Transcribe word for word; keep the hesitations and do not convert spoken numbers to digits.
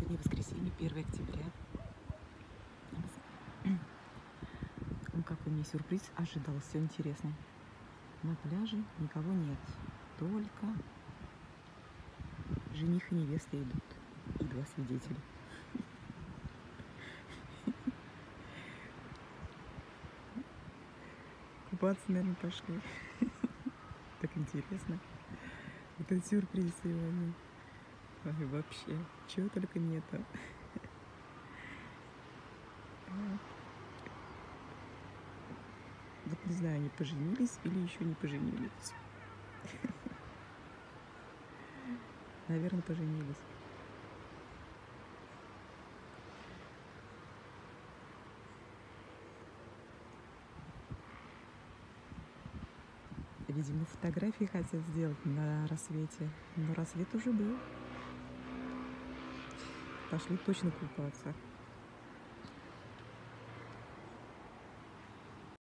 Сегодня воскресенье, первое октября. Ну, какой мне сюрприз ожидал, все интересно. На пляже никого нет, только жених и невеста идут и два свидетеля. Купаться, наверное, пошли. Так интересно. Вот это сюрприз сегодня. Ой, вообще, чего только нету. Вот не знаю, они поженились или еще не поженились. Наверное, поженились. Видимо, фотографии хотят сделать на рассвете. Но рассвет уже был. Пошли точно купаться.